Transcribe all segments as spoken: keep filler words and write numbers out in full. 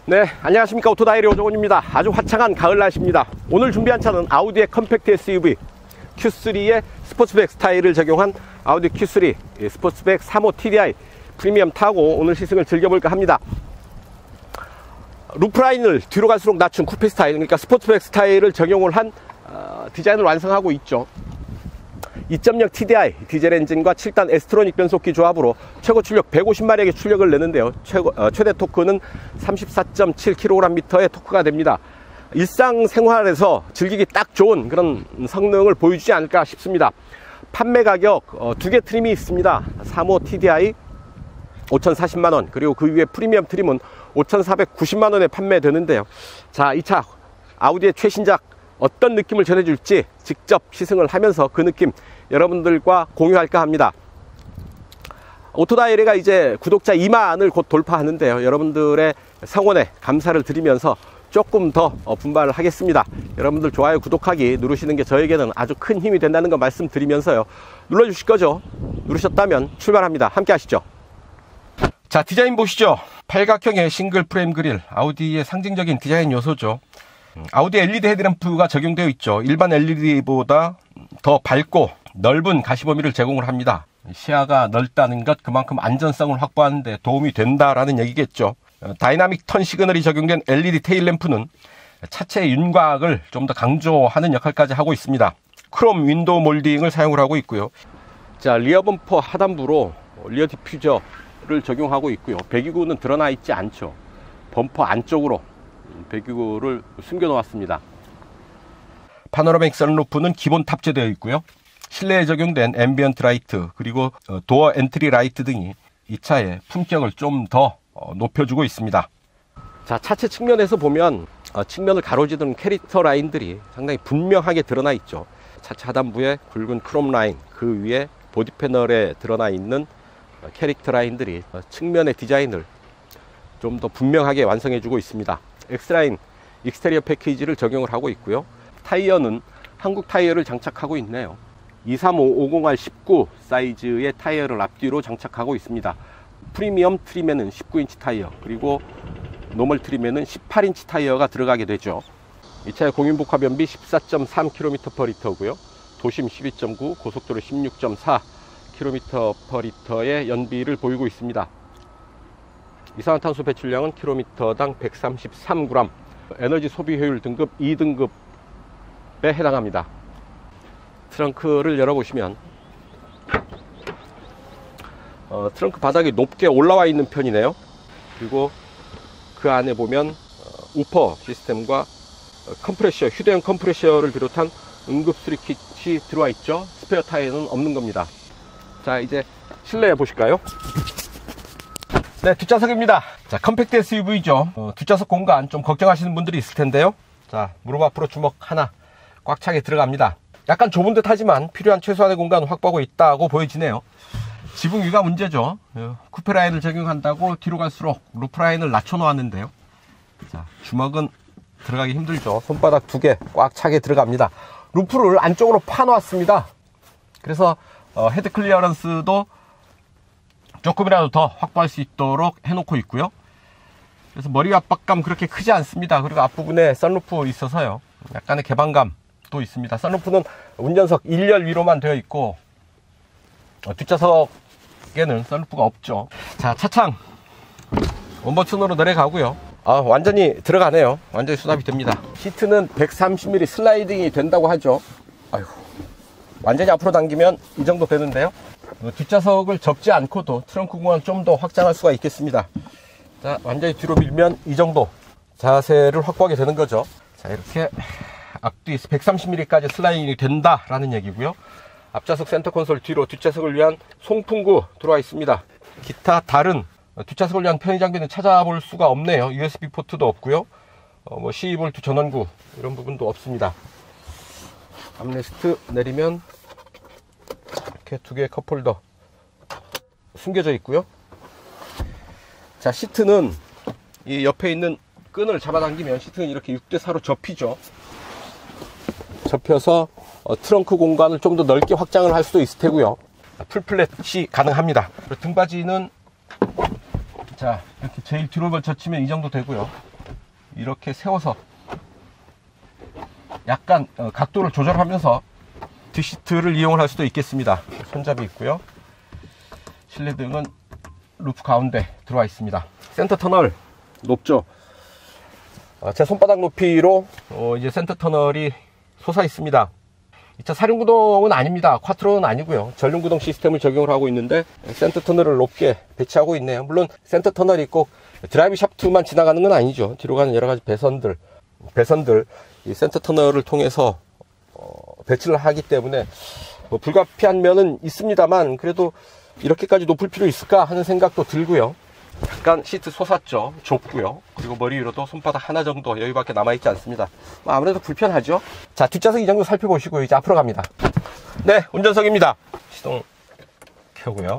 네, 안녕하십니까. 오토다이리 오종훈입니다. 아주 화창한 가을 날씨입니다. 오늘 준비한 차는 아우디의 컴팩트 에스유브이 큐 쓰리의 스포츠백 스타일을 적용한 아우디 큐 쓰리 스포츠백 삼십오 티디아이 프리미엄 타고 오늘 시승을 즐겨볼까 합니다. 루프라인을 뒤로 갈수록 낮춘 쿠페 스타일, 그러니까 스포츠백 스타일을 적용을 한 어, 디자인을 완성하고 있죠. 이 점 영 티디아이 디젤 엔진과 칠 단 에스트로닉 변속기 조합으로 최고 출력 백오십 마력의 출력을 내는데요. 최고, 어, 최대 토크는 삼십사 점 칠 킬로그램미터의 토크가 됩니다. 일상생활에서 즐기기 딱 좋은 그런 성능을 보여주지 않을까 싶습니다. 판매 가격 어, 두 개 트림이 있습니다. 삼십오 티디아이 오천사십만 원, 그리고 그 위에 프리미엄 트림은 오천사백구십만 원에 판매되는데요. 자, 이 차 아우디의 최신작 어떤 느낌을 전해줄지 직접 시승을 하면서 그 느낌 여러분들과 공유할까 합니다. 오토다이리가 이제 구독자 이만을 곧 돌파하는데요. 여러분들의 성원에 감사를 드리면서 조금 더 분발을 하겠습니다. 여러분들 좋아요, 구독하기 누르시는 게 저에게는 아주 큰 힘이 된다는 거 말씀드리면서요. 눌러주실 거죠? 누르셨다면 출발합니다. 함께 하시죠. 자, 디자인 보시죠. 팔각형의 싱글 프레임 그릴, 아우디의 상징적인 디자인 요소죠. 아우디 엘이디 헤드램프가 적용되어 있죠. 일반 엘이디보다 더 밝고 넓은 가시 범위를 제공을 합니다. 시야가 넓다는 것, 그만큼 안전성을 확보하는 데 도움이 된다라는 얘기겠죠. 다이나믹 턴 시그널이 적용된 엘이디 테일램프는 차체의 윤곽을 좀 더 강조하는 역할까지 하고 있습니다. 크롬 윈도우 몰딩을 사용을 하고 있고요. 자, 리어 범퍼 하단부로 리어 디퓨저를 적용하고 있고요. 배기구는 드러나 있지 않죠. 범퍼 안쪽으로 배기구를 숨겨 놓았습니다. 파노라믹 선루프는 기본 탑재되어 있고요. 실내에 적용된 앰비언트 라이트, 그리고 도어 엔트리 라이트 등이 이 차의 품격을 좀 더 높여주고 있습니다. 자, 차체 측면에서 보면 측면을 가로지르는 캐릭터 라인들이 상당히 분명하게 드러나 있죠. 차체 하단부에 굵은 크롬 라인, 그 위에 보디 패널에 드러나 있는 캐릭터 라인들이 측면의 디자인을 좀 더 분명하게 완성해 주고 있습니다. 엑스라인 익스테리어 패키지를 적용을 하고 있고요. 타이어는 한국 타이어를 장착하고 있네요. 이삼오 오십 알 십구 사이즈의 타이어를 앞뒤로 장착하고 있습니다. 프리미엄 트림에는 십구 인치 타이어, 그리고 노멀 트림에는 십팔 인치 타이어가 들어가게 되죠. 이 차의 공인복합 연비 십사 점 삼 킬로미터 퍼 리터고요. 도심 십이 점 구, 고속도로 십육 점 사 킬로미터 퍼 리터의 연비를 보이고 있습니다. 이산화탄소 배출량은 킬로미터당 백삼십삼 그램, 에너지 소비 효율 등급 이 등급에 해당합니다. 트렁크를 열어보시면 어, 트렁크 바닥이 높게 올라와 있는 편이네요. 그리고 그 안에 보면 어, 우퍼 시스템과 어, 컴프레셔, 휴대용 컴프레셔를 비롯한 응급수리 킷이 들어와 있죠. 스페어 타이어는 없는 겁니다. 자, 이제 실내에 보실까요? 네, 뒷좌석입니다. 자, 컴팩트 에스유브이죠. 어, 뒷좌석 공간 좀 걱정하시는 분들이 있을 텐데요. 자, 무릎 앞으로 주먹 하나 꽉 차게 들어갑니다. 약간 좁은 듯 하지만 필요한 최소한의 공간을 확보하고 있다고 보여지네요. 지붕 위가 문제죠. 쿠페 라인을 적용한다고 뒤로 갈수록 루프 라인을 낮춰 놓았는데요. 자, 주먹은 들어가기 힘들죠. 손바닥 두 개 꽉 차게 들어갑니다. 루프를 안쪽으로 파 놓았습니다. 그래서 어, 헤드 클리어런스도 조금이라도 더 확보할 수 있도록 해놓고 있고요. 그래서 머리 압박감 그렇게 크지 않습니다. 그리고 앞부분에 선루프 있어서요, 약간의 개방감도 있습니다. 선루프는 운전석 일 열 위로만 되어 있고 어, 뒷좌석에는 선루프가 없죠. 자, 차창 원버튼으로 내려가고요. 아, 완전히 들어가네요. 완전히 수납이 됩니다. 시트는 백삼십 밀리미터 슬라이딩이 된다고 하죠. 아유, 완전히 앞으로 당기면 이 정도 되는데요. 뒷좌석을 접지 않고도 트렁크 공간 좀 더 확장할 수가 있겠습니다. 자, 완전히 뒤로 밀면 이 정도 자세를 확보하게 되는 거죠. 자, 이렇게 앞뒤 백삼십 밀리미터까지 슬라이딩이 된다라는 얘기고요. 앞좌석 센터 콘솔 뒤로 뒷좌석을 위한 송풍구 들어와 있습니다. 기타 다른 뒷좌석을 위한 편의 장비는 찾아볼 수가 없네요. 유에스비 포트도 없고요. 어, 뭐 십이 볼트 전원구 이런 부분도 없습니다. 암레스트 내리면 이렇게 두 개의 컵홀더 숨겨져 있고요. 자, 시트는 이 옆에 있는 끈을 잡아당기면 시트는 이렇게 육 대 사로 접히죠. 접혀서 어, 트렁크 공간을 좀 더 넓게 확장을 할 수도 있을 테고요. 풀플랫이 가능합니다. 등받이는 자, 이렇게 제일 뒤로 걸쳐치면 이 정도 되고요. 이렇게 세워서 약간 각도를 조절하면서 뒷시트를 이용을 할 수도 있겠습니다. 손잡이 있고요. 실내등은 루프 가운데 들어와 있습니다. 센터 터널 높죠. 제 손바닥 높이로 이제 센터 터널이 솟아 있습니다. 이 차 사륜구동은 아닙니다. 쿼트로는 아니고요. 전륜구동 시스템을 적용을 하고 있는데 센터 터널을 높게 배치하고 있네요. 물론 센터 터널이 꼭 드라이브 샤프트만 지나가는 건 아니죠. 뒤로 가는 여러 가지 배선들, 배선들 이 센터 터널을 통해서 어, 배치를 하기 때문에 뭐 불가피한 면은 있습니다만 그래도 이렇게까지 높을 필요 있을까 하는 생각도 들고요. 약간 시트 솟았죠. 좁고요. 그리고 머리 위로도 손바닥 하나 정도 여기밖에 남아있지 않습니다. 뭐 아무래도 불편하죠. 자, 뒷좌석 이 정도 살펴보시고 이제 앞으로 갑니다. 네, 운전석입니다. 시동 켜고요.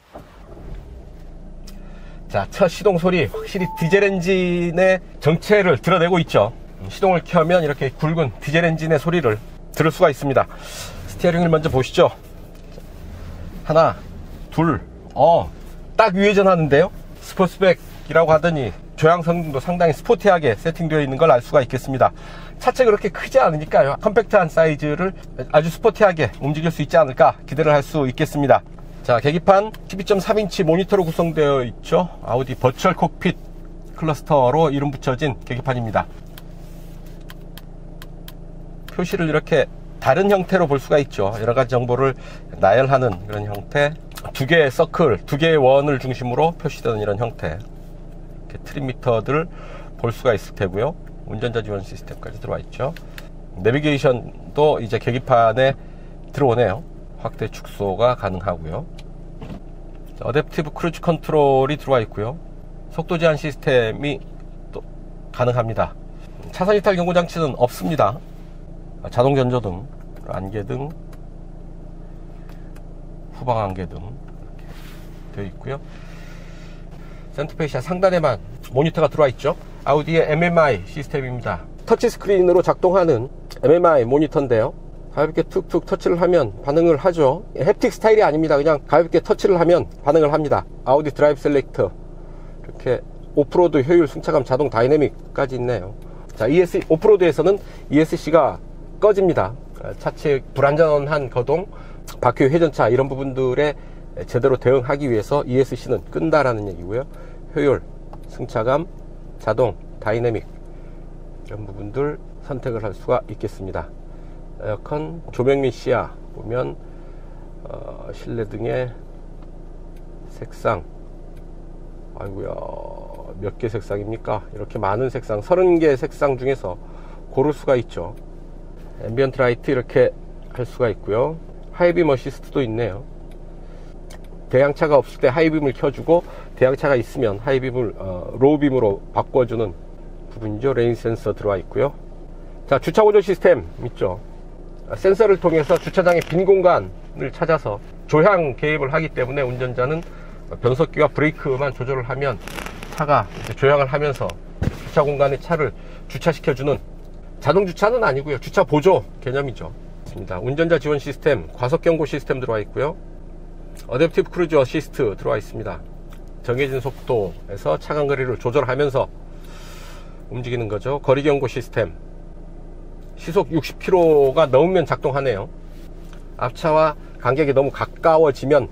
자, 첫 시동 소리 확실히 디젤 엔진의 정체를 드러내고 있죠. 시동을 켜면 이렇게 굵은 디젤 엔진의 소리를 들을 수가 있습니다. 스티어링을 먼저 보시죠. 하나, 둘, 어, 딱 유회전하는데요. 스포츠백이라고 하더니 조향 성능도 상당히 스포티하게 세팅되어 있는 걸 알 수가 있겠습니다. 차체 그렇게 크지 않으니까요. 컴팩트한 사이즈를 아주 스포티하게 움직일 수 있지 않을까 기대를 할 수 있겠습니다. 자, 계기판 십이 점 삼 인치 모니터로 구성되어 있죠. 아우디 버추얼 콕핏 클러스터로 이름 붙여진 계기판입니다. 표시를 이렇게 다른 형태로 볼 수가 있죠. 여러가지 정보를 나열하는 그런 형태. 두 개의 서클, 두 개의 원을 중심으로 표시되는 이런 형태. 이렇게 트림미터들 볼 수가 있을 테고요. 운전자 지원 시스템까지 들어와 있죠. 내비게이션도 이제 계기판에 들어오네요. 확대 축소가 가능하고요. 어댑티브 크루즈 컨트롤이 들어와 있고요. 속도 제한 시스템이 또 가능합니다. 차선 이탈 경고 장치는 없습니다. 자동 전조등, 안개등, 후방 안개등 이렇게 되어 있고요. 센터페시아 상단에만 모니터가 들어와 있죠. 아우디의 엠엠아이 시스템입니다. 터치 스크린으로 작동하는 엠엠아이 모니터인데요. 가볍게 툭툭 터치를 하면 반응을 하죠. 햅틱 스타일이 아닙니다. 그냥 가볍게 터치를 하면 반응을 합니다. 아우디 드라이브 셀렉터, 이렇게 오프로드 효율 승차감 자동 다이내믹까지 있네요. 자, 이에스씨, 오프로드에서는 이에스씨가 꺼집니다. 차체 불안전한 거동, 바퀴 회전차 이런 부분들에 제대로 대응하기 위해서 이에스씨는 끈다라는 얘기고요. 효율, 승차감, 자동, 다이내믹 이런 부분들 선택을 할 수가 있겠습니다. 에어컨, 조명 및 시야 보면 어, 실내 등의 색상, 아이고야, 몇 개 색상입니까? 이렇게 많은 색상, 서른 개 색상 중에서 고를 수가 있죠. 앰비언트 라이트 이렇게 할 수가 있고요. 하이빔 어시스트도 있네요. 대양차가 없을 때 하이빔을 켜주고 대양차가 있으면 하이빔을 어, 로우빔으로 바꿔주는 부분이죠. 레인 센서 들어와 있고요. 자, 주차 보조 시스템 있죠. 센서를 통해서 주차장의 빈 공간을 찾아서 조향 개입을 하기 때문에 운전자는 변속기와 브레이크만 조절을 하면 차가 이제 조향을 하면서 주차 공간에 차를 주차시켜주는, 자동 주차는 아니고요, 주차 보조 개념이죠. 운전자 지원 시스템, 과속 경고 시스템 들어와 있고요. 어댑티브 크루즈 어시스트 들어와 있습니다. 정해진 속도에서 차간 거리를 조절하면서 움직이는 거죠. 거리 경고 시스템, 시속 육십 킬로미터가 넘으면 작동하네요. 앞차와 간격이 너무 가까워지면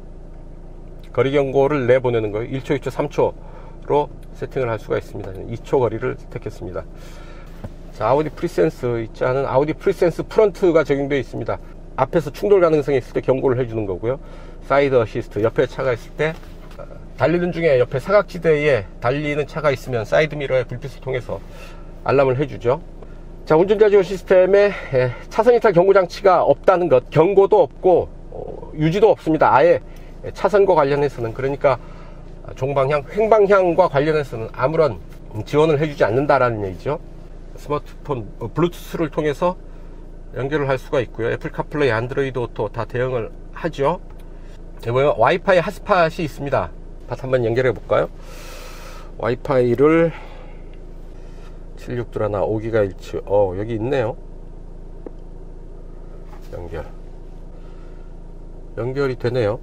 거리 경고를 내보내는 거예요. 일 초, 이 초, 삼 초로 세팅을 할 수가 있습니다. 이 초 거리를 택했습니다. 자, 아우디 프리센스 있지 않은 아우디 프리센스 프런트가 적용되어 있습니다. 앞에서 충돌 가능성이 있을 때 경고를 해주는 거고요. 사이드 어시스트, 옆에 차가 있을 때 달리는 중에 옆에 사각지대에 달리는 차가 있으면 사이드 미러의 불빛을 통해서 알람을 해주죠. 자, 운전자 지원 시스템에 차선 이탈 경고 장치가 없다는 것, 경고도 없고 어, 유지도 없습니다. 아예 차선과 관련해서는, 그러니까 종방향, 횡방향과 관련해서는 아무런 지원을 해주지 않는다라는 얘기죠. 스마트폰 어, 블루투스를 통해서 연결을 할 수가 있고요. 애플 카플레이, 안드로이드 오토 다 대응을 하죠. 뭐요? 와이파이 핫스팟이 있습니다. 핫 한번 연결해 볼까요? 와이파이를 칠십육 하나 오 기가헤르츠, 어 여기 있네요. 연결 연결이 되네요.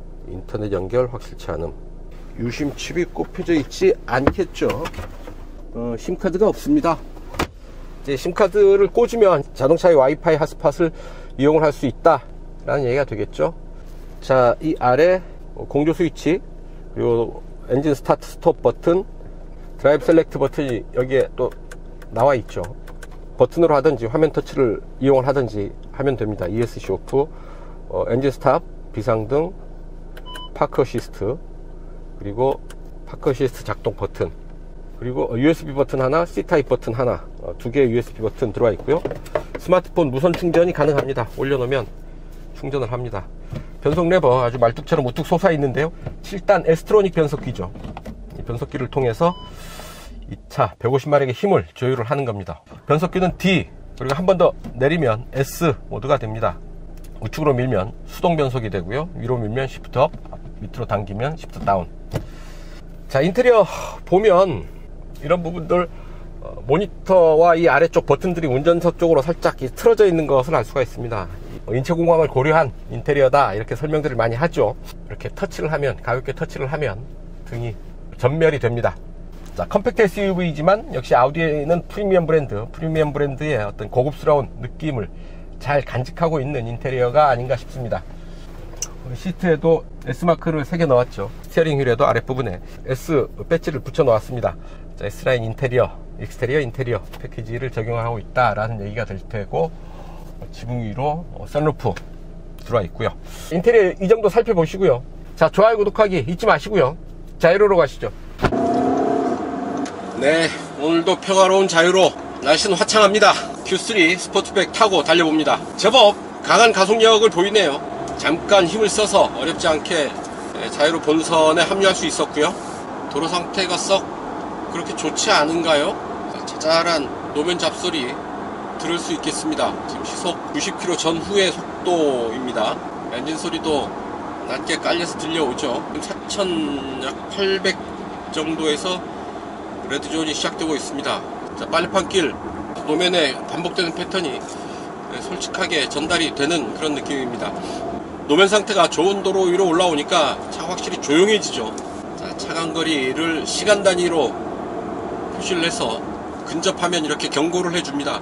인터넷 연결 확실치 않음. 유심 칩이 꼽혀져 있지 않겠죠. 어, 심카드가 없습니다. 이제 심카드를 꽂으면 자동차의 와이파이 핫스팟을 이용을 할 수 있다 라는 얘기가 되겠죠. 자, 이 아래 공조 스위치, 그리고 엔진 스타트 스톱 버튼, 드라이브 셀렉트 버튼이 여기에 또 나와 있죠. 버튼으로 하든지 화면 터치를 이용을 하든지 하면 됩니다. 이에스씨 오프, 어, 엔진 스탑, 비상등, 파크 어시스트, 그리고 파크 어시스트 작동 버튼, 그리고 유에스비 버튼 하나, C타입 버튼 하나, 어, 두 개의 유에스비 버튼 들어와 있고요. 스마트폰 무선 충전이 가능합니다. 올려놓으면 충전을 합니다. 변속 레버 아주 말뚝처럼 우뚝 솟아 있는데요. 칠 단 에스트로닉 변속기죠. 이 변속기를 통해서 이 차 백오십 마력의 힘을 조율을 하는 겁니다. 변속기는 D, 그리고 한 번 더 내리면 S 모드가 됩니다. 우측으로 밀면 수동 변속이 되고요. 위로 밀면 시프트 업, 밑으로 당기면 시프트 다운. 자, 인테리어 보면 이런 부분들, 어, 모니터와 이 아래쪽 버튼들이 운전석 쪽으로 살짝 틀어져 있는 것을 알 수가 있습니다. 인체 공간을 고려한 인테리어다 이렇게 설명들을 많이 하죠. 이렇게 터치를 하면, 가볍게 터치를 하면 등이 전멸이 됩니다. 자, 컴팩트 에스유브이지만 역시 아우디는 프리미엄 브랜드, 프리미엄 브랜드의 어떤 고급스러운 느낌을 잘 간직하고 있는 인테리어가 아닌가 싶습니다. 시트에도 S마크를 새겨 넣었죠. 스티어링 휠에도 아랫부분에 S 배지를 붙여 놓았습니다. 자, S라인 인테리어, 익스테리어 인테리어 패키지를 적용하고 있다라는 얘기가 될 테고, 지붕 위로 선루프 들어와 있고요. 인테리어 이 정도 살펴보시고요. 자, 좋아요, 구독하기 잊지 마시고요. 자유로로 가시죠. 네, 오늘도 평화로운 자유로, 날씨는 화창합니다. 큐쓰리 스포츠백 타고 달려봅니다. 제법 강한 가속력을 보이네요. 잠깐 힘을 써서 어렵지 않게 자유로 본선에 합류할 수 있었고요. 도로 상태가 썩 그렇게 좋지 않은가요? 자잘한 노면 잡소리 들을 수 있겠습니다. 지금 시속 구십 킬로미터 전후의 속도입니다. 엔진 소리도 낮게 깔려서 들려오죠. 사천팔백 정도에서 레드존이 시작되고 있습니다. 자, 빨래판길 노면에 반복되는 패턴이 솔직하게 전달이 되는 그런 느낌입니다. 노면 상태가 좋은 도로 위로 올라오니까 차 확실히 조용해지죠. 자, 차간거리를 시간 단위로 표시를 해서 근접하면 이렇게 경고를 해줍니다.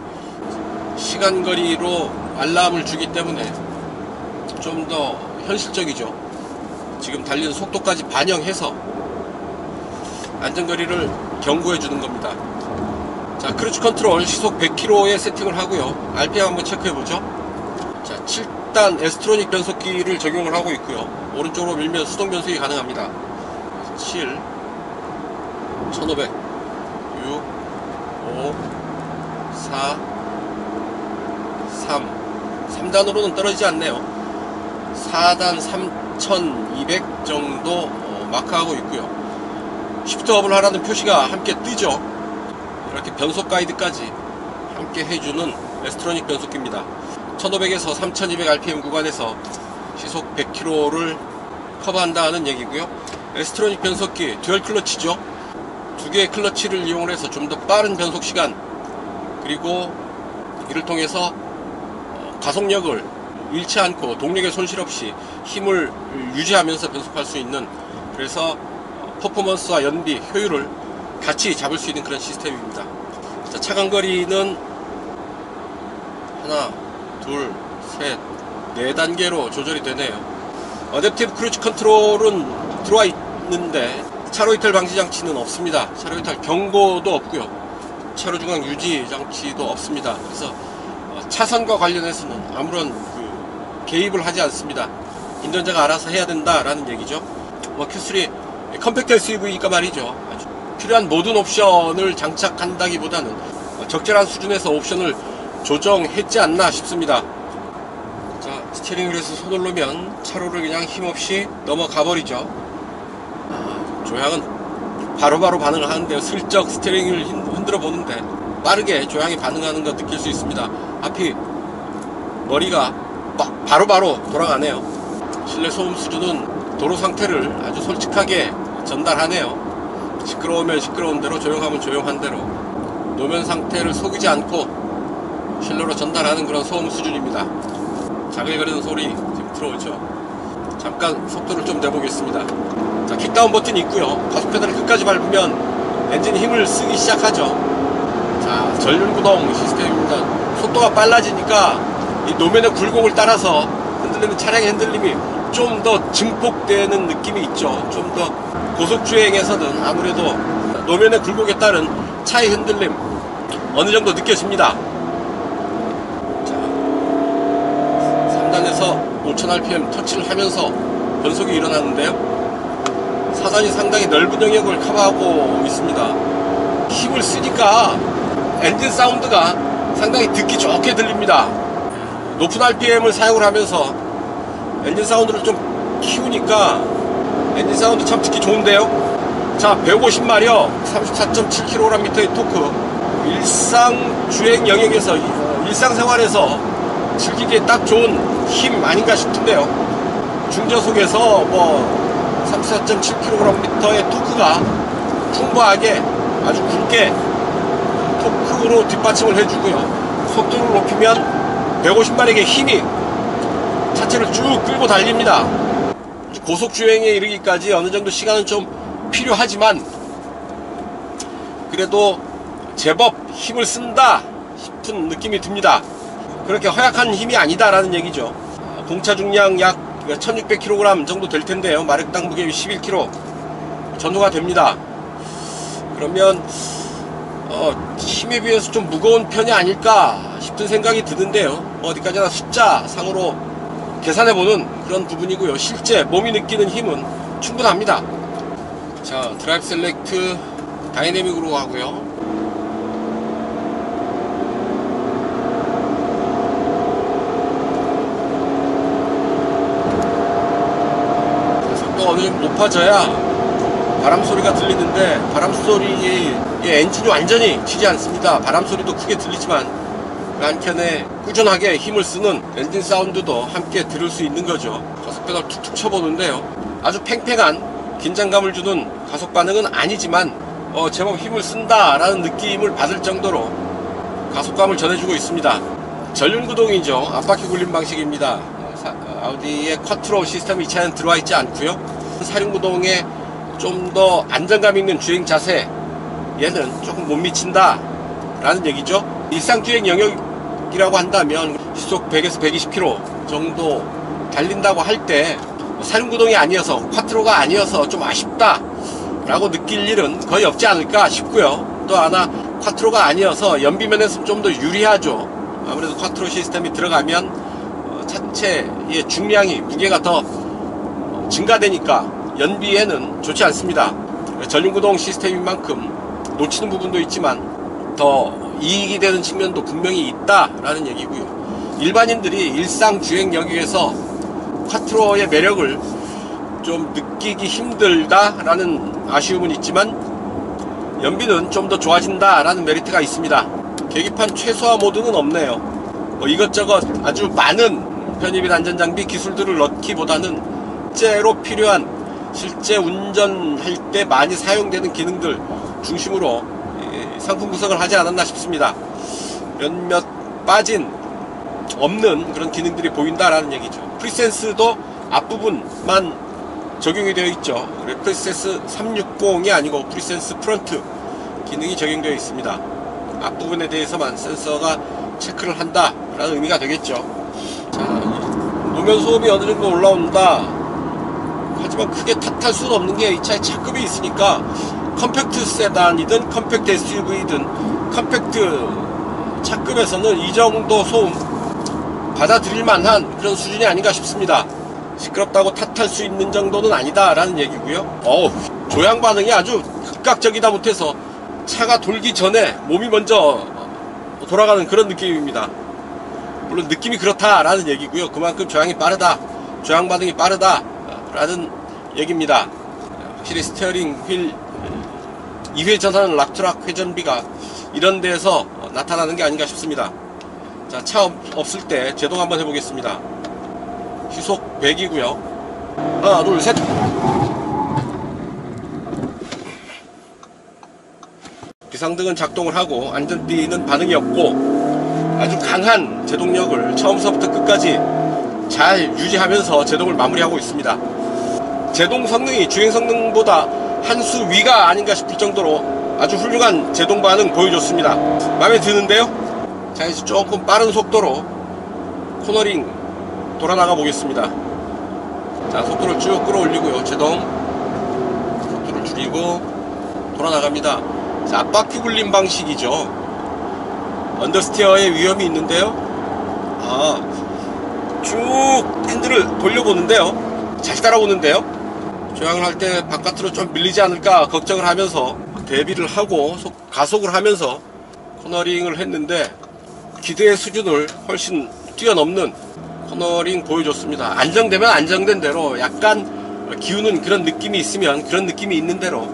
시간거리로 알람을 주기 때문에 좀 더 현실적이죠. 지금 달리는 속도까지 반영해서 안전거리를 경고해 주는 겁니다. 자, 크루즈 컨트롤 시속 백 킬로미터에 세팅을 하고요. 알피엠 한번 체크해 보죠. 자, 칠 단 에스트로닉 변속기를 적용을 하고 있고요. 오른쪽으로 밀면 수동 변속이 가능합니다. 칠, 천오백, 육, 오, 사, 삼, 삼 단으로는 떨어지지 않네요. 사 단 삼천이백 정도 마크하고 있고요. 시프트업을 하라는 표시가 함께 뜨죠. 이렇게 변속 가이드까지 함께 해주는 에스트로닉 변속기입니다. 천오백에서 삼천이백 알피엠 구간에서 시속 백 킬로미터를 커버한다는 얘기고요. 에스트로닉 변속기 듀얼 클러치죠. 두 개의 클러치를 이용해서 좀 더 빠른 변속 시간, 그리고 이를 통해서 가속력을 잃지 않고 동력의 손실 없이 힘을 유지하면서 변속할 수 있는, 그래서 퍼포먼스와 연비, 효율을 같이 잡을 수 있는 그런 시스템입니다. 자, 차간거리는 하나, 둘, 셋, 네 단계로 조절이 되네요. 어댑티브 크루즈 컨트롤은 들어와 있는데 차로 이탈 방지 장치는 없습니다. 차로 이탈 경고도 없고요. 차로 중앙 유지 장치도 없습니다. 그래서 차선과 관련해서는 아무런 그 개입을 하지 않습니다. 운전자가 알아서 해야 된다라는 얘기죠. 뭐 큐쓰리 컴팩트 에스유브이니까 말이죠. 아주 필요한 모든 옵션을 장착한다기보다는 적절한 수준에서 옵션을 조정했지 않나 싶습니다. 자, 스티어링 휠에서 손을 놓으면 차로를 그냥 힘없이 넘어가 버리죠. 아, 조향은 바로바로 반응을 하는데요. 슬쩍 스티어링 휠을 흔들어 보는데 빠르게 조향이 반응하는 거 느낄 수 있습니다. 앞이 머리가 바로바로 돌아가네요. 실내 소음 수준은 도로 상태를 아주 솔직하게 전달하네요. 시끄러우면 시끄러운 대로, 조용하면 조용한 대로 노면 상태를 속이지 않고 실내로 전달하는 그런 소음 수준입니다. 자글거리는 소리 지금 들어오죠. 잠깐 속도를 좀 내보겠습니다. 자, 킥다운 버튼이 있고요. 가속 페달을 끝까지 밟으면 엔진이 힘을 쓰기 시작하죠. 자, 전륜구동 시스템입니다. 속도가 빨라지니까 이 노면의 굴곡을 따라서 흔들리는 차량의 흔들림이 좀 더 증폭되는 느낌이 있죠. 좀 더 고속주행에서는 아무래도 노면의 굴곡에 따른 차의 흔들림 어느 정도 느껴집니다. 자, 삼 단에서 오천 알피엠 터치를 하면서 변속이 일어나는데요. 사단이 상당히 넓은 영역을 커버하고 있습니다. 힘을 쓰니까 엔진 사운드가 상당히 듣기 좋게 들립니다. 높은 알피엠을 사용을 하면서 엔진 사운드를 좀 키우니까 엔진 사운드 참 듣기 좋은데요. 자, 백오십 마력, 삼십사 점 칠 킬로그램의 토크. 일상 주행 영역에서, 일상생활에서 즐기기에 딱 좋은 힘 아닌가 싶은데요. 중저속에서 뭐 삼십사 점 칠 킬로그램의 토크가 풍부하게 아주 굵게 토크로 뒷받침을 해주고요. 속도를 높이면 백오십 마력의 힘이 차체를 쭉 끌고 달립니다. 고속주행에 이르기까지 어느 정도 시간은 좀 필요하지만 그래도 제법 힘을 쓴다 싶은 느낌이 듭니다. 그렇게 허약한 힘이 아니다라는 얘기죠. 공차 중량 약 천육백 킬로그램 정도 될 텐데요. 마력당 무게율 십일 킬로그램 전후가 됩니다. 그러면 어, 힘에 비해서 좀 무거운 편이 아닐까 싶은 생각이 드는데요. 어디까지나 숫자 상으로 계산해보는 그런 부분이고요. 실제 몸이 느끼는 힘은 충분합니다. 자, 드라이브 셀렉트 다이내믹으로 하고요. 속도가 어느 정도 높아져야 바람 소리가 들리는데 바람 소리에 엔진이 완전히 튀지 않습니다. 바람 소리도 크게 들리지만 한켠에 꾸준하게 힘을 쓰는 엔진 사운드도 함께 들을 수 있는 거죠. 가속 페달 툭툭 쳐보는데요. 아주 팽팽한 긴장감을 주는 가속 반응은 아니지만 어, 제법 힘을 쓴다 라는 느낌을 받을 정도로 가속감을 전해주고 있습니다. 전륜구동이죠. 앞바퀴 굴림 방식입니다. 사, 아우디의 쿼트로 시스템이 이 차에는 들어와 있지 않고요. 사륜구동에 좀 더 안정감 있는 주행 자세, 얘는 조금 못 미친다 라는 얘기죠. 일상주행 영역이라고 한다면 시속 백에서 백이십 킬로미터 정도 달린다고 할 때 사륜구동이 아니어서 쿼트로가 아니어서 좀 아쉽다 라고 느낄 일은 거의 없지 않을까 싶고요. 또 하나 쿼트로가 아니어서 연비면에서 좀 더 유리하죠. 아무래도 쿼트로 시스템이 들어가면 차체의 중량이, 무게가 더 증가되니까 연비에는 좋지 않습니다. 전륜구동 시스템인 만큼 놓치는 부분도 있지만 더 이익이 되는 측면도 분명히 있다라는 얘기고요. 일반인들이 일상 주행 영역에서 쿼트로의 매력을 좀 느끼기 힘들다라는 아쉬움은 있지만 연비는 좀 더 좋아진다라는 메리트가 있습니다. 계기판 최소화 모드는 없네요. 뭐 이것저것 아주 많은 편입 안전장비 기술들을 넣기보다는 실제로 필요한, 실제 운전할 때 많이 사용되는 기능들 중심으로 상품 구성을 하지 않았나 싶습니다. 몇몇 빠진 없는 그런 기능들이 보인다라는 얘기죠. 프리센스도 앞부분만 적용이 되어 있죠. 프리센스 삼백육십이 아니고 프리센스 프런트 기능이 적용되어 있습니다. 앞부분에 대해서만 센서가 체크를 한다 라는 의미가 되겠죠. 자, 노면 소음이 어느 정도 올라온다. 하지만 크게 탓할 수는 없는 게 이 차에 차급이 있으니까 컴팩트 세단이든 컴팩트 에스유브이든 컴팩트 차급에서는 이 정도 소음 받아들일 만한 그런 수준이 아닌가 싶습니다. 시끄럽다고 탓할 수 있는 정도는 아니다 라는 얘기고요. 어우, 조향 반응이 아주 극각적이다 못해서 차가 돌기 전에 몸이 먼저 돌아가는 그런 느낌입니다. 물론 느낌이 그렇다 라는 얘기고요. 그만큼 조향이 빠르다, 조향 반응이 빠르다 라는 얘기입니다. 확실히 스티어링 휠 이 회 전환 락트락 회전비가 이런 데에서 나타나는 게 아닌가 싶습니다. 자, 차 없을 때 제동 한번 해보겠습니다. 시속 백이고요 하나 둘 셋. 비상등은 작동을 하고 안전띠는 반응이 없고 아주 강한 제동력을 처음서부터 끝까지 잘 유지하면서 제동을 마무리하고 있습니다. 제동 성능이 주행 성능보다 한 수 위가 아닌가 싶을 정도로 아주 훌륭한 제동 반응 보여줬습니다. 마음에 드는데요. 자, 이제 조금 빠른 속도로 코너링 돌아 나가 보겠습니다. 자, 속도를 쭉 끌어올리고요. 제동 속도를 줄이고 돌아 나갑니다. 자, 앞바퀴 굴림 방식이죠. 언더스티어의 위험이 있는데요. 아, 쭉 핸들을 돌려보는데요. 잘 따라오는데요. 조향을 할 때 바깥으로 좀 밀리지 않을까 걱정을 하면서 대비를 하고 가속을 하면서 코너링을 했는데 기대의 수준을 훨씬 뛰어넘는 코너링 보여줬습니다. 안정되면 안정된 대로 약간 기우는 그런 느낌이 있으면 그런 느낌이 있는 대로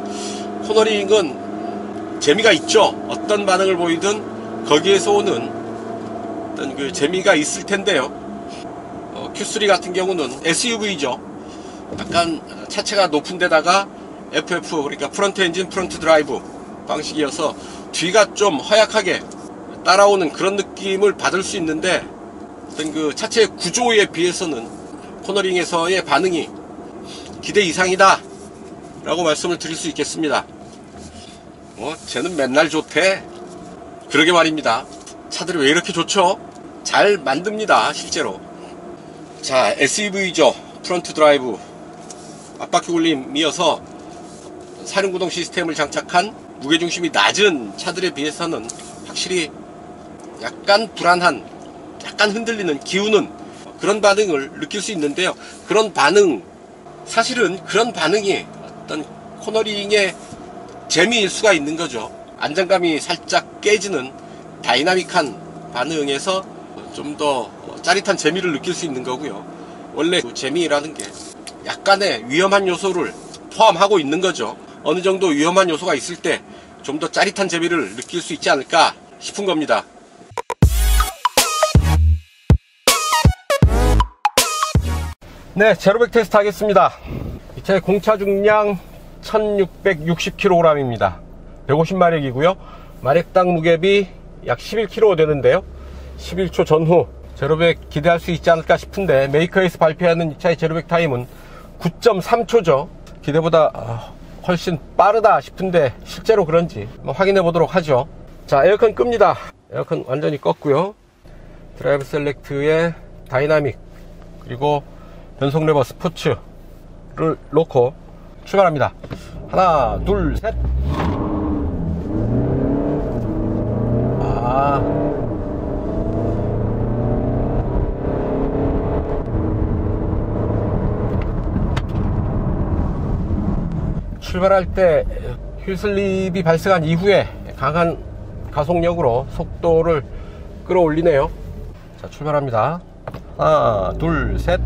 코너링은 재미가 있죠. 어떤 반응을 보이든 거기에서 오는 어떤 그 재미가 있을 텐데요. 어, 큐쓰리 같은 경우는 에스유브이죠. 약간 차체가 높은 데다가 에프에프, 그러니까 프런트 엔진 프런트 드라이브 방식이어서 뒤가 좀 허약하게 따라오는 그런 느낌을 받을 수 있는데 어떤 그 차체의 구조에 비해서는 코너링에서의 반응이 기대 이상이다 라고 말씀을 드릴 수 있겠습니다. 어, 쟤는 맨날 좋대. 그러게 말입니다. 차들이 왜 이렇게 좋죠? 잘 만듭니다, 실제로. 자, 에스유브이죠. 프런트 드라이브 앞바퀴 굴림이어서 사륜구동 시스템을 장착한 무게중심이 낮은 차들에 비해서는 확실히 약간 불안한, 약간 흔들리는, 기우는 그런 반응을 느낄 수 있는데요. 그런 반응, 사실은 그런 반응이 어떤 코너링의 재미일 수가 있는 거죠. 안정감이 살짝 깨지는 다이나믹한 반응에서 좀 더 짜릿한 재미를 느낄 수 있는 거고요. 원래 그 재미라는 게 약간의 위험한 요소를 포함하고 있는 거죠. 어느 정도 위험한 요소가 있을 때 좀 더 짜릿한 재미를 느낄 수 있지 않을까 싶은 겁니다. 네, 제로백 테스트 하겠습니다. 이 차의 공차 중량 천육백육십 킬로그램입니다. 백오십 마력이고요. 마력당 무게비 약 십일 킬로그램 되는데요. 십일 초 전후 제로백 기대할 수 있지 않을까 싶은데 메이커에서 발표하는 이 차의 제로백 타임은 구 점 삼 초죠. 기대보다 훨씬 빠르다 싶은데 실제로 그런지 한번 확인해 보도록 하죠. 자, 에어컨 끕니다. 에어컨 완전히 껐고요. 드라이브 셀렉트에 다이나믹 그리고 변속 레버 스포츠를 놓고 출발합니다. 하나, 둘, 셋. 아. 출발할 때 휠슬립이 발생한 이후에 강한 가속력으로 속도를 끌어올리네요. 자, 출발합니다. 하나, 둘, 셋.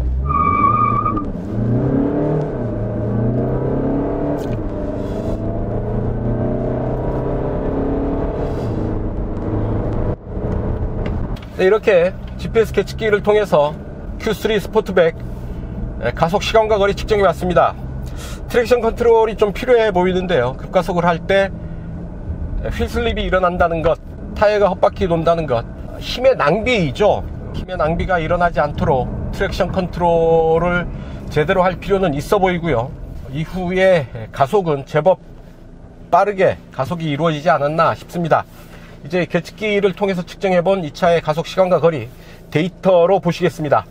네, 이렇게 지피에스 계측기를 통해서 큐쓰리 스포트백 가속 시간과 거리 측정해 봤습니다. 트랙션 컨트롤이 좀 필요해 보이는데요. 급가속을 할 때 휠슬립이 일어난다는 것, 타이어가 헛바퀴 돈다는 것, 힘의 낭비이죠. 힘의 낭비가 일어나지 않도록 트랙션 컨트롤을 제대로 할 필요는 있어 보이고요. 이후에 가속은 제법 빠르게 가속이 이루어지지 않았나 싶습니다. 이제 계측기를 통해서 측정해 본 이 차의 가속 시간과 거리 데이터로 보시겠습니다.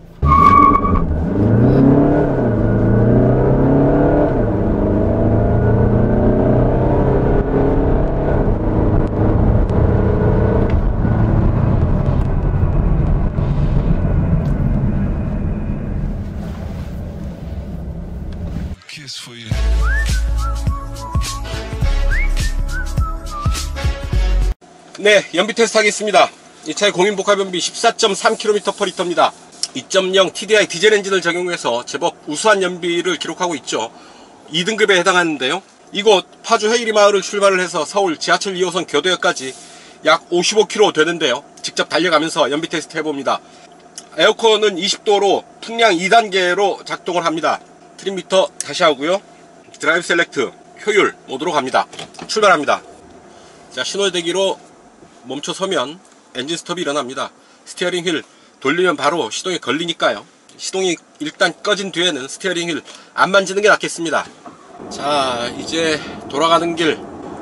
네, 연비 테스트 하겠습니다. 이 차의 공인복합 연비 십사 점 삼 킬로미터 퍼 리터입니다. 이 점 영 티디아이 디젤 엔진을 적용해서 제법 우수한 연비를 기록하고 있죠. 이 등급에 해당하는데요. 이곳 파주 회일이 마을을 출발을 해서 서울 지하철 이 호선 교도역까지 약 오십오 킬로미터 되는데요. 직접 달려가면서 연비 테스트 해봅니다. 에어컨은 이십 도로 풍량 이 단계로 작동을 합니다. 트림미터 다시 하고요. 드라이브 셀렉트 효율 모드로 갑니다. 출발합니다. 자, 신호대기로 멈춰 서면 엔진 스톱이 일어납니다. 스티어링 휠 돌리면 바로 시동이 걸리니까요. 시동이 일단 꺼진 뒤에는 스티어링 휠 안 만지는 게 낫겠습니다. 자, 이제 돌아가는 길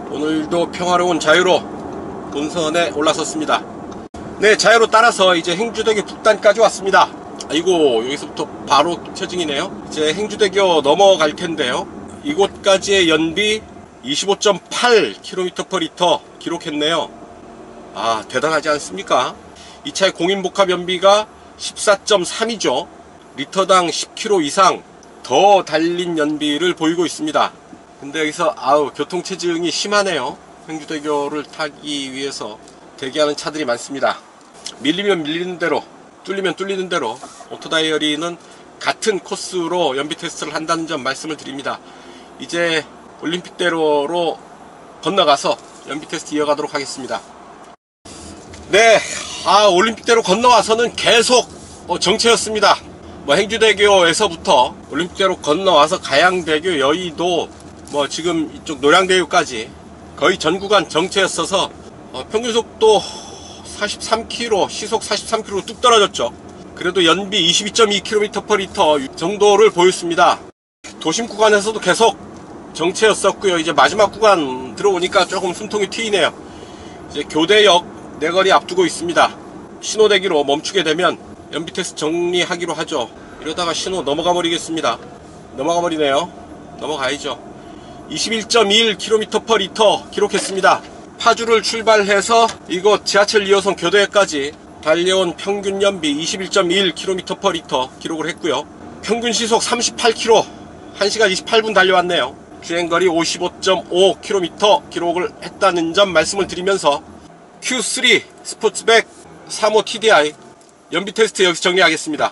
오늘도 평화로운 자유로 본선에 올라섰습니다. 네, 자유로 따라서 이제 행주대교 북단까지 왔습니다. 아이고, 여기서부터 바로 체증이네요. 이제 행주대교 넘어갈 텐데요. 이곳까지의 연비 이십오 점 팔 킬로미터 퍼 리터 기록했네요. 아, 대단하지 않습니까? 이 차의 공인복합 연비가 십사 점 삼이죠. 리터당 십 킬로미터 이상 더 달린 연비를 보이고 있습니다. 근데 여기서 아우, 교통체증이 심하네요. 행주대교를 타기 위해서 대기하는 차들이 많습니다. 밀리면 밀리는 대로, 뚫리면 뚫리는 대로 오토다이어리는 같은 코스로 연비 테스트를 한다는 점 말씀을 드립니다. 이제 올림픽대로로 건너가서 연비 테스트 이어가도록 하겠습니다. 네, 아, 올림픽대로 건너와서는 계속 어, 정체였습니다. 뭐 행주대교에서부터 올림픽대로 건너와서 가양대교, 여의도, 뭐 지금 이쪽 노량대교까지 거의 전 구간 정체였어서 어, 평균속도 사십삼 킬로미터, 시속 사십삼 킬로미터 뚝 떨어졌죠. 그래도 연비 이십이 점 이 킬로미터 퍼 리터 정도를 보였습니다. 도심 구간에서도 계속 정체였었고요. 이제 마지막 구간 들어오니까 조금 숨통이 트이네요. 이제 교대역 내거리 앞두고 있습니다. 신호대기로 멈추게 되면 연비 테스트 정리하기로 하죠. 이러다가 신호 넘어가 버리겠습니다. 넘어가 버리네요. 넘어가야죠. 이십일 점 일 킬로미터 퍼 리터 기록했습니다. 파주를 출발해서 이곳 지하철 이 호선 교대역까지 달려온 평균 연비 이십일 점 일 킬로미터 퍼 리터 기록을 했고요. 평균 시속 삼십팔 킬로미터, 한 시간 이십팔 분 달려왔네요. 주행거리 오십오 점 오 킬로미터 기록을 했다는 점 말씀을 드리면서 큐 쓰리 스포츠백 삼 호 티 디 아이 연비 테스트 여기서 정리하겠습니다.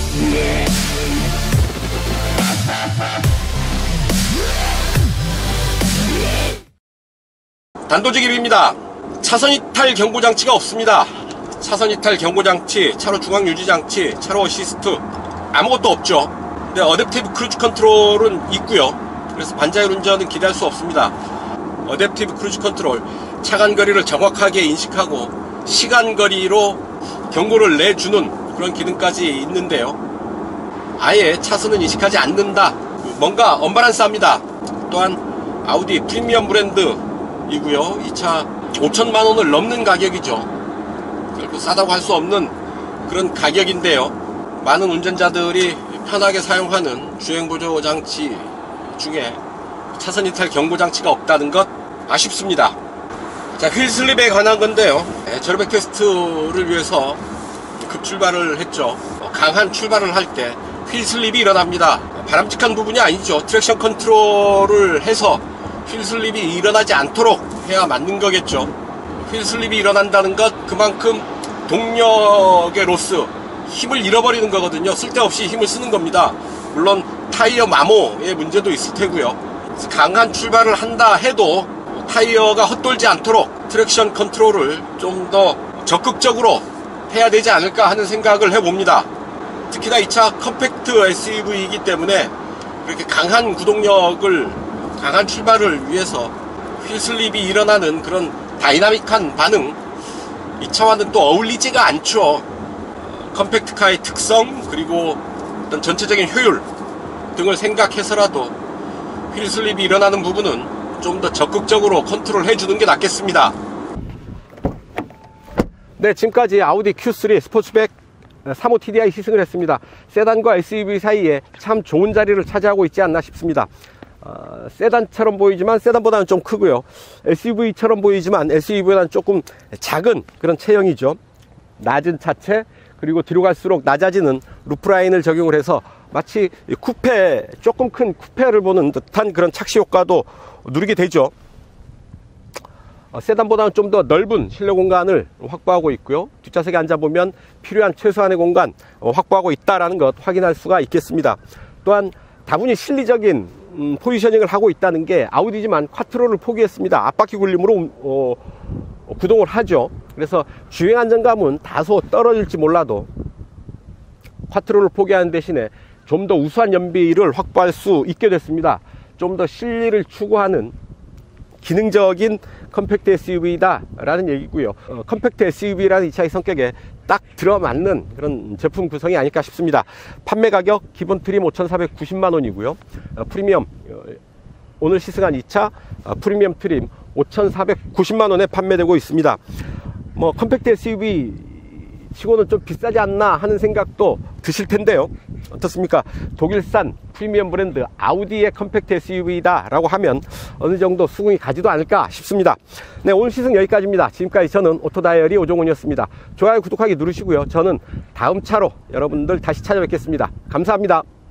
단도직입입니다. 차선 이탈 경고장치가 없습니다. 차선 이탈 경고장치, 차로 중앙 유지장치, 차로 어시스트 아무것도 없죠. 근데 어댑티브 크루즈 컨트롤은 있고요. 그래서 반자율 운전은 기대할 수 없습니다. 어댑티브 크루즈 컨트롤, 차간거리를 정확하게 인식하고 시간거리로 경고를 내주는 그런 기능까지 있는데요. 아예 차선은 인식하지 않는다. 뭔가 언밸런스합니다. 또한 아우디 프리미엄 브랜드이고요. 이 차 오천만 원을 넘는 가격이죠. 결코 싸다고 할 수 없는 그런 가격인데요. 많은 운전자들이 편하게 사용하는 주행보조 장치 중에 차선 이탈 경고 장치가 없다는 것 아쉽습니다. 자, 휠 슬립에 관한 건데요. 네, 절백 테스트를 위해서 급출발을 했죠. 강한 출발을 할 때 휠 슬립이 일어납니다. 바람직한 부분이 아니죠. 트랙션 컨트롤을 해서 휠 슬립이 일어나지 않도록 해야 맞는 거겠죠. 휠 슬립이 일어난다는 것, 그만큼 동력의 로스, 힘을 잃어버리는 거거든요. 쓸데없이 힘을 쓰는 겁니다. 물론 타이어 마모의 문제도 있을 테고요. 강한 출발을 한다 해도 타이어가 헛돌지 않도록 트랙션 컨트롤을 좀 더 적극적으로 해야 되지 않을까 하는 생각을 해봅니다. 특히나 이 차 컴팩트 에스유브이이기 때문에 그렇게 강한 구동력을, 강한 출발을 위해서 휠 슬립이 일어나는 그런 다이나믹한 반응, 이 차와는 또 어울리지가 않죠. 컴팩트카의 특성, 그리고 어떤 전체적인 효율 등을 생각해서라도 휠 슬립이 일어나는 부분은 좀 더 적극적으로 컨트롤 해주는 게 낫겠습니다. 네, 지금까지 아우디 큐 쓰리 스포츠백 삼 호 티 디 아이 시승을 했습니다. 세단과 에스유브이 사이에 참 좋은 자리를 차지하고 있지 않나 싶습니다. 어, 세단처럼 보이지만 세단보다는 좀 크고요. 에스유브이처럼 보이지만 에스유브이보다는 조금 작은 그런 체형이죠. 낮은 차체, 그리고 뒤로 갈수록 낮아지는 루프라인을 적용을 해서 마치 쿠페, 조금 큰 쿠페를 보는 듯한 그런 착시 효과도 누리게 되죠. 어, 세단보다는 좀 더 넓은 실내 공간을 확보하고 있고요. 뒷좌석에 앉아보면 필요한 최소한의 공간 어, 확보하고 있다는 것 확인할 수가 있겠습니다. 또한 다분히 실리적인 음, 포지셔닝을 하고 있다는 게 아우디지만 콰트로를 포기했습니다. 앞바퀴 굴림으로 어, 어, 구동을 하죠. 그래서 주행 안정감은 다소 떨어질지 몰라도 콰트로를 포기하는 대신에 좀 더 우수한 연비를 확보할 수 있게 됐습니다. 좀 더 실리를 추구하는 기능적인 컴팩트 에스유브이다 라는 얘기고요. 어, 컴팩트 에스유브이라는 이 차의 성격에 딱 들어맞는 그런 제품 구성이 아닐까 싶습니다. 판매 가격 기본 트림 오천사백구십만 원이고요. 어, 프리미엄, 어, 오늘 시승한 이 차 어, 프리미엄 트림 오천사백구십만 원에 판매되고 있습니다. 뭐 컴팩트 에스유브이 치고는 좀 비싸지 않나 하는 생각도 드실 텐데요. 어떻습니까? 독일산 프리미엄 브랜드 아우디의 컴팩트 에스유브이다 라고 하면 어느 정도 수긍이 가지도 않을까 싶습니다. 네, 오늘 시승 여기까지입니다. 지금까지 저는 오토다이어리 오종훈이었습니다. 좋아요, 구독하기 누르시고요. 저는 다음 차로 여러분들 다시 찾아뵙겠습니다. 감사합니다.